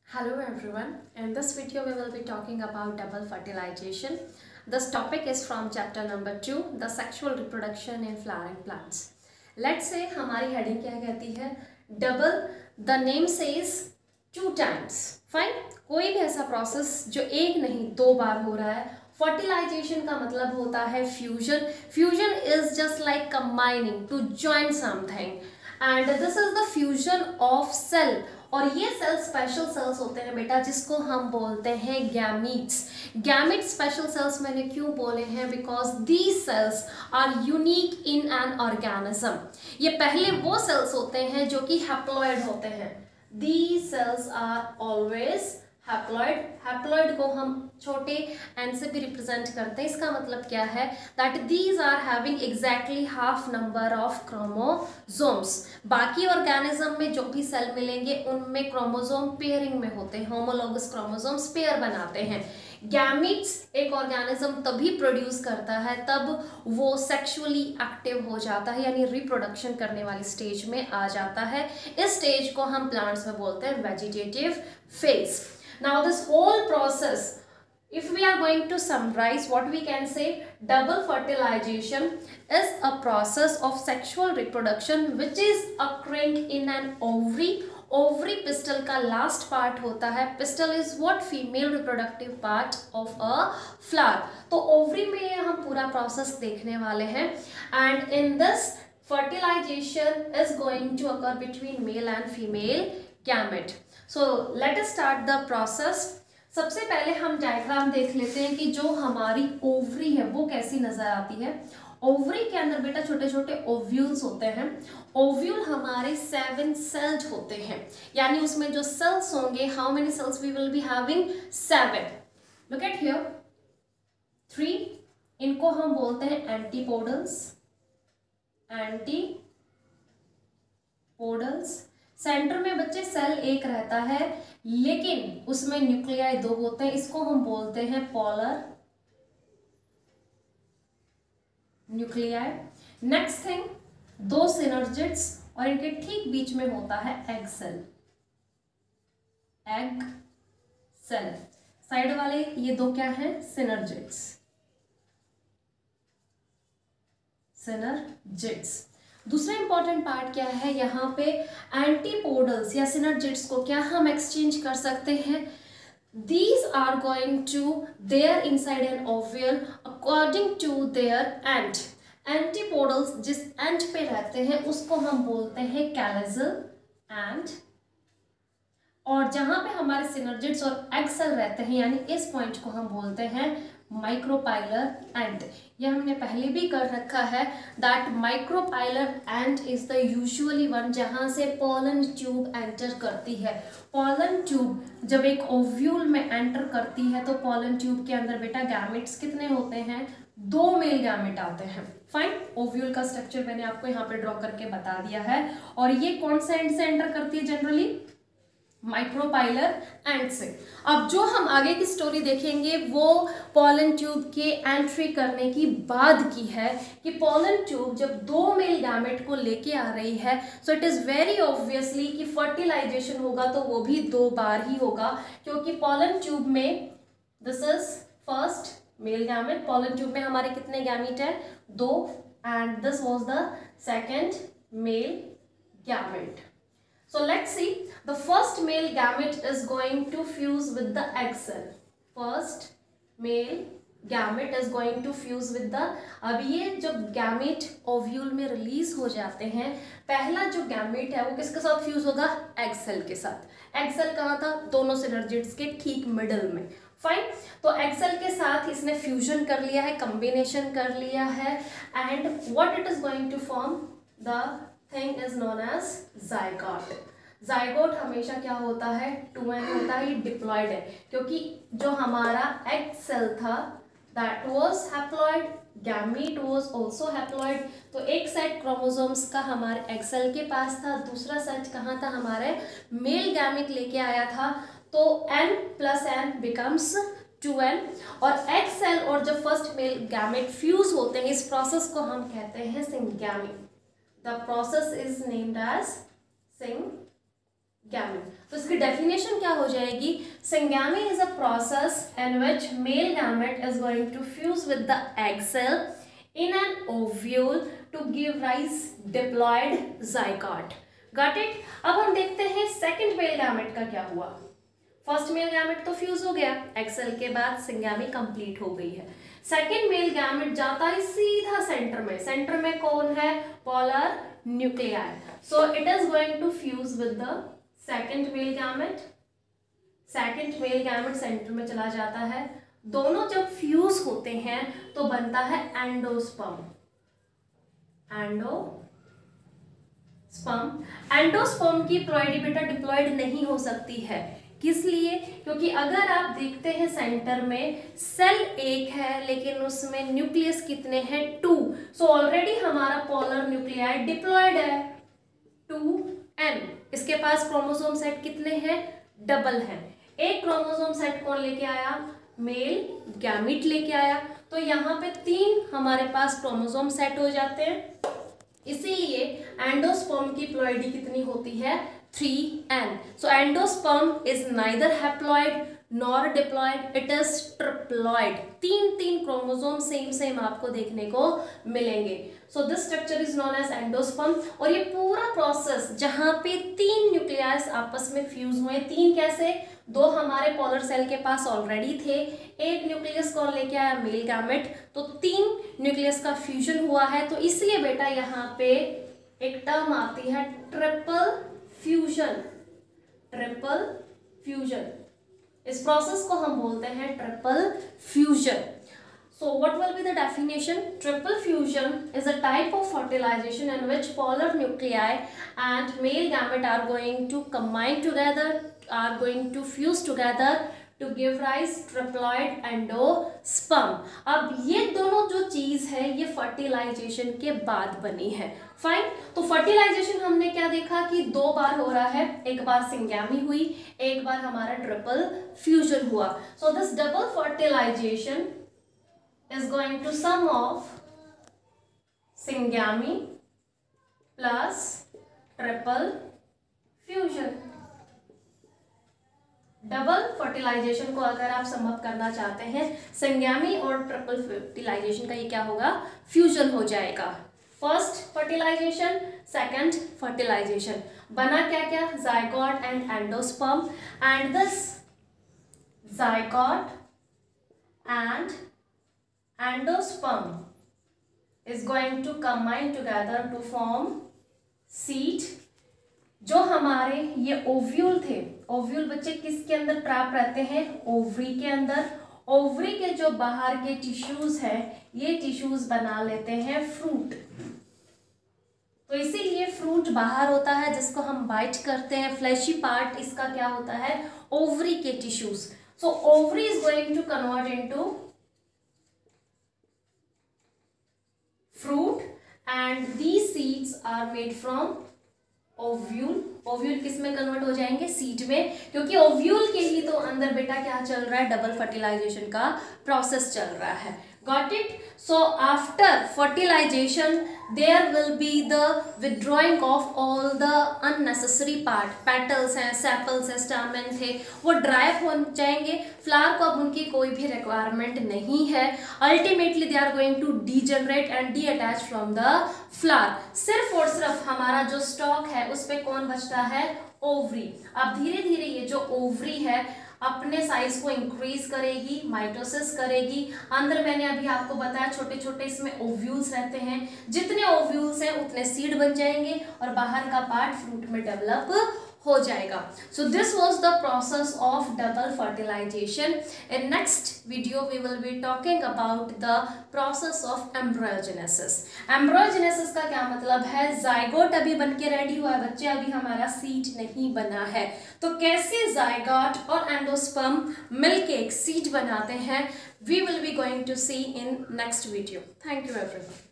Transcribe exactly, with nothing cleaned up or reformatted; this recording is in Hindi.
Hello everyone, in this video we will be talking about double fertilization. This topic is from chapter number two, the sexual reproduction in flowering plants. Let's say हमारी heading क्या कहती है, double, the name says two times. Fine, कोई भी ऐसा process जो एक नहीं दो बार हो रहा है. Fertilization का मतलब होता है fusion. Fusion is just like combining to join something. And this is the fusion of cell. और ये सेल स्पेशल सेल्स होते हैं बेटा, जिसको हम बोलते हैं गैमीट्स. गैमीट स्पेशल सेल्स मैंने क्यों बोले हैं? Because these cells are unique in an organism. ये पहले वो सेल्स होते हैं जो कि हैप्लॉइड होते हैं. These cells are always haploid. Haploid को हम छोटे एन से भी रिप्रेजेंट करते हैं. इसका मतलब क्या है? That these are having exactly half number of chromosomes. बाकी ऑर्गेनिज्म में जो भी सेल मिलेंगे उनमें क्रोमोसोम पेयरिंग में होते हैं, होमोलॉगस क्रोमोसोम्स पेयर बनाते हैं. गैमीट्स एक ऑर्गेनिज्म तभी प्रोड्यूस करता है तब वो सेक्सुअली एक्टिव हो जाता है, यानी रिप्रोडक्शन करने वाली स्टेज में आ जाता है. इस स्टेज को हम प्लांट्स में बोलते हैं vegetative phase. Now this whole process, if we are going to summarize, what we can say, double fertilization is a process of sexual reproduction which is occurring in an ovary. Ovary pistil का last part होता है. Pistil is what? Female reproductive part of a flower. तो ovary में हम पूरा process देखने वाले हैं. And in this fertilization is going to occur between male and female gamete. So let us start the process. सबसे पहले हम डायग्राम देख लेते हैं कि जो हमारी ओवरी है वो कैसी नजर आती है. ओवरी के अंदर बेटा छोटे छोटे ओव्यूल्स होते हैं. ओव्यूल हमारे सेवन सेल्ड होते हैं, यानी उसमें जो सेल्स होंगे, how many cells we will be having? Seven. Look at here, three. इनको हम बोलते हैं एंटीपोडल्स. एंटीपोडल्स. सेंटर में बच्चे सेल एक रहता है लेकिन उसमें न्यूक्लियाई दो होते हैं. इसको हम बोलते हैं पोलर न्यूक्लियाई. नेक्स्ट थिंग, दो सिनर्जिड्स और इनके ठीक बीच में होता है egg cell. Egg cell. Side वाले ये दो क्या है? सिनर्जिड्स. सिनर्जिड्स. दूसरा इंपॉर्टेंट पार्ट क्या है? यहाँ पे एंटीपोडल्स या सिनर्जिड्स को क्या हम एक्सचेंज कर सकते हैं? These are going to there inside an ovule according to their end. Antipodals जिस एंड पे रहते हैं उसको हम बोलते हैं कैलिजल एंड. और जहाँ पे हमारे सिनर्जिड्स और एग सेल रहते हैं, यानी इस पॉइंट को हम बोलते हैं माइक्रोपाइलर एंड. यह हमने पहले भी कर रखा है. That micropylar end is the usually one जहां से पॉलन ट्यूब एंटर करती है. पॉलन ट्यूब जब एक ओव्यूल में एंटर करती है तो पॉलन ट्यूब के अंदर बेटा गैमेट्स कितने होते हैं? दो मेल गैमेट आते हैं. फाइन. ओव्यूल का स्ट्रक्चर मैंने आपको यहाँ पे ड्रॉ करके बता दिया है. और ये कौन सा एंड से एंटर करती है? जनरली माइक्रोपाइलर एंड से. अब जो हम आगे की स्टोरी देखेंगे वो पॉलन ट्यूब के एंट्री करने की बाद की है कि पॉलन ट्यूब जब दो मेल गैमेट को लेके आ रही है, so it is very obviously कि फर्टिलाइजेशन होगा तो वो भी दो बार ही होगा, क्योंकि पॉलन ट्यूब में this is first male gamete. Pollen tube में हमारे कितने गैमेट है? दो. And this was the second male gamete. So let's see, the first male gamete is going to fuse with the egg cell. First male gamete is going to fuse with the. अब ये जब गैमेट ओव्यूल में रिलीज हो जाते हैं, पहला जो गैमेट है वो किसके साथ फ्यूज होगा? एग सेल के साथ. एग सेल कहाँ था? दोनों सिनर्जिड्स के ठीक मिडल में. फाइन. तो एग सेल के साथ इसने फ्यूजन कर लिया है, कम्बिनेशन कर लिया है. And what it is going to form? The thing is known as zygote. Zygote हमेशा क्या होता है? टू एन होता है. ये डिप्लॉयड है क्योंकि जो हमारा एग सेल था that was haploid, gamete was also haploid. तो एक सेट क्रोमोसोम्स का हमारे एग सेल के पास था, दूसरा सेट कहाँ था? हमारे मेल गैमीट लेके आया था. तो n plus n becomes two n. और एग सेल और जब फर्स्ट मेल गैमेट फ्यूज होते हैं, इस प्रोसेस को हम कहते हैं syngamy. The process is named as syngamy. तो इसकी डेफिनेशन क्या हो जाएगी? Syngamy is a process in which male gamete is going to fuse with the egg cell in an ovule to give rise diploid zygote. Got it? अब हम देखते हैं सेकंड मेल गैमेट का क्या हुआ। फर्स्ट मेल गैमेट तो फ्यूज हो गया, एग सेल के बाद सिंगैमी कंप्लीट हो गई है। सेकंड मेल गैमेट जाता है सीधा सेंटर में। सेंटर में कौन है? Polar nuclei. So it is going to fuse with the second male gamete. Second male gamete center में चला जाता है। दोनों जब फ्यूज होते हैं तो बनता है एंडोस्पर्म। एंडोस्पर्म एंडोस्पर्म की प्लॉइडी बेटा डिप्लॉयड नहीं हो सकती है। किस लिए? क्योंकि अगर आप देखते हैं सेंटर में सेल एक है लेकिन उसमें न्यूक्लियस कितने हैं? टू। सो ऑलरेडी हमारा पोलर न्यूक्लियाई डिप्लॉयड है, टू एन। इसके पास क्रोमोसोम सेट कितने हैं? डबल है। एक क्रोमोसोम सेट कौन लेके आया? मेल गैमीट लेके आया। तो यहाँ पे तीन हमारे पास क्रोमोसोम सेट हो जाते हैं। इसीलिए एंडोस्पर्म की प्लॉइडी कितनी होती है? Three n. So endosperm is neither haploid nor diploid, it is triploid. तीन तीन क्रोमोसोम सेम सेम आपको देखने को मिलेंगे। So this structure is known as endosperm. और ये पूरा प्रोसेस जहां पे तीन न्यूक्लियस आपस में फ्यूज हुए, तीन कैसे? दो हमारे पोलर सेल के पास ऑलरेडी थे, एक न्यूक्लियस कौन लेके आया? Male gamete. तो तीन न्यूक्लियस का फ्यूजन हुआ है। तो इसलिए बेटा यहाँ पे एक टर्म आती है ट्रिपल फ्यूजन। ट्रिपल फ्यूजन, इस प्रोसेस को हम बोलते हैं triple fusion. So what will be the definition? Triple fusion is a type of fertilization in which polar nuclei and male gamete are going to combine together, are going to fuse together to give rise triploid endosperm. अब ये दोनों जो चीज है ये फर्टिलाइजेशन के बाद बनी है। फाइन। तो फर्टिलाइजेशन हमने क्या देखा कि दो बार हो रहा है। एक बार सिंगैमी हुई, एक बार हमारा ट्रिपल फ्यूजन हुआ। So this double fertilization is going to sum of syngamy plus triple fusion. Double fertilization को अगर आप सम अप करना चाहते हैं, सिंगैमी और ट्रिपल फर्टिलाइजेशन का ये क्या होगा? फ्यूजन हो जाएगा। First fertilization, second fertilization. बना क्या क्या? Zygote and endosperm. And this zygote and endosperm is going to combine together to form seed। जो हमारे ये ओव्यूल थे, ओव्यूल बच्चे किसके अंदर ट्रैप रहते हैं? ओवरी के अंदर। ओवरी के जो बाहर के टिश्यूज है ये टिश्यूज बना लेते हैं फ्रूट। तो इसीलिए फ्रूट बाहर होता है जिसको हम बाइट करते हैं। फ्लैशी पार्ट इसका क्या होता है? ओवरी के tissues. So ovary is going to convert into fruit and these seeds are made from ovule। Ovule किस में कन्वर्ट हो जाएंगे? सीड में। क्योंकि ओव्यूल के ही तो अंदर बेटा क्या चल रहा है? डबल फर्टिलाइजेशन का प्रोसेस चल रहा है। Got it? So after fertilization there will be the withdrawing of all the unnecessary part. Petals हैं, सेपल्स हैं, स्टामेन थे, वो ड्राई हो जाएंगे। फ्लावर को अब उनकी कोई भी रिक्वायरमेंट नहीं है। Ultimately they are going to degenerate and detach from the flower. सिर्फ और सिर्फ हमारा जो स्टॉक है उस पर कौन बचता है? ओवरी। अब धीरे धीरे ये जो ओवरी है अपने साइज को इंक्रीज करेगी, माइटोसिस करेगी। अंदर मैंने अभी आपको बताया छोटे छोटे इसमें ओव्यूल्स रहते हैं। जितने ओव्यूल्स हैं उतने सीड बन जाएंगे और बाहर का पार्ट फ्रूट में डेवलप हो जाएगा। So this was the process of double fertilization. In next video we will be talking about the process of embryogenesis. Embryogenesis का क्या मतलब है? जाइगोट अभी बन के रेडी हुआ है बच्चे, अभी हमारा सीड नहीं बना है। तो कैसे जाइगोट और एंडोस्पर्म मिलके एक सीड बनाते हैं, we will be going to see in next video. Thank you everyone.